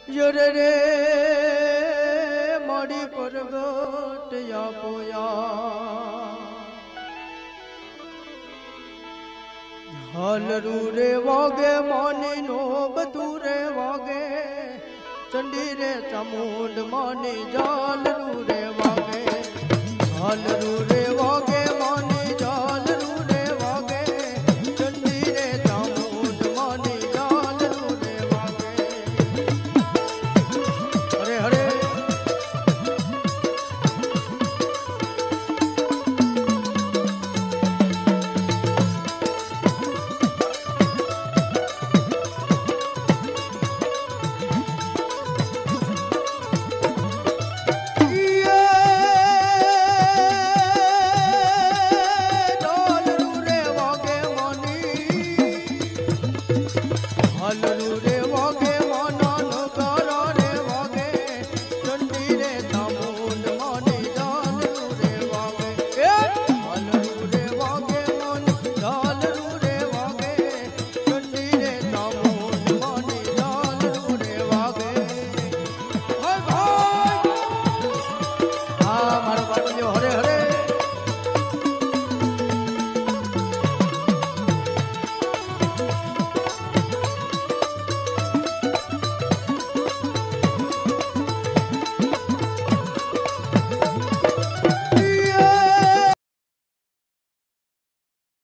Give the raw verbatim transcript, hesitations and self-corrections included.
યરે રે મારી પરગટ આપોયા હલરું રે વાગે માની નો બધું રે વાગે ચંડી રે ચામુંડ માની જાલરું રે વાગે હલરું રે વાગે માની જાલરું રે વાગે ચંડી રે ચામુંડ માની જાલરું રે વાગે હરે હરે હલરું રે વાગે